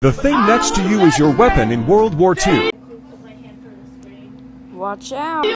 The thing next to you is your weapon in World War II. Watch out!